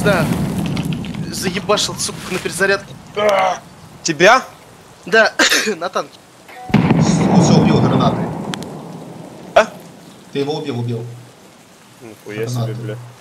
знаю. Заебашил, сука, на перезарядку. Тебя? Да, на танке. Все, убил гранатой. А? Ты его убил. Нихуя себе, бля.